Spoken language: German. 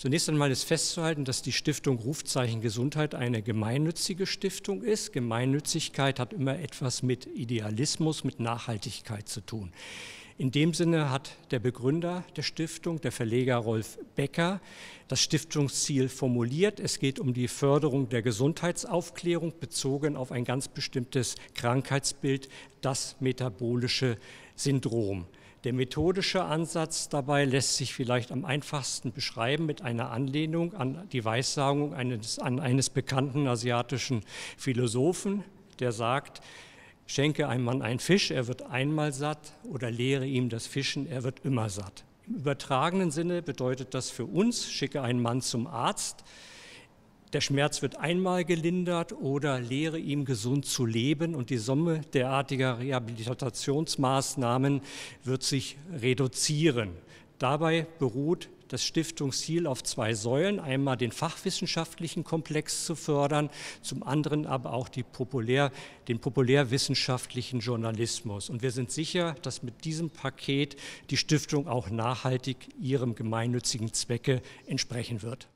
Zunächst einmal ist festzuhalten, dass die Stiftung Rufzeichen Gesundheit eine gemeinnützige Stiftung ist. Gemeinnützigkeit hat immer etwas mit Idealismus, mit Nachhaltigkeit zu tun. In dem Sinne hat der Begründer der Stiftung, der Verleger Rolf Becker, das Stiftungsziel formuliert. Es geht um die Förderung der Gesundheitsaufklärung bezogen auf ein ganz bestimmtes Krankheitsbild, das metabolische Syndrom. Der methodische Ansatz dabei lässt sich vielleicht am einfachsten beschreiben mit einer Anlehnung an die Weissagung eines bekannten asiatischen Philosophen, der sagt: Schenke einem Mann einen Fisch, er wird einmal satt, oder lehre ihm das Fischen, er wird immer satt. Im übertragenen Sinne bedeutet das für uns: Schicke einen Mann zum Arzt, der Schmerz wird einmal gelindert, oder lehre ihm gesund zu leben, und die Summe derartiger Rehabilitationsmaßnahmen wird sich reduzieren. Dabei beruht das Stiftungsziel auf zwei Säulen: einmal den fachwissenschaftlichen Komplex zu fördern, zum anderen aber auch den populärwissenschaftlichen Journalismus. Und wir sind sicher, dass mit diesem Paket die Stiftung auch nachhaltig ihrem gemeinnützigen Zwecke entsprechen wird.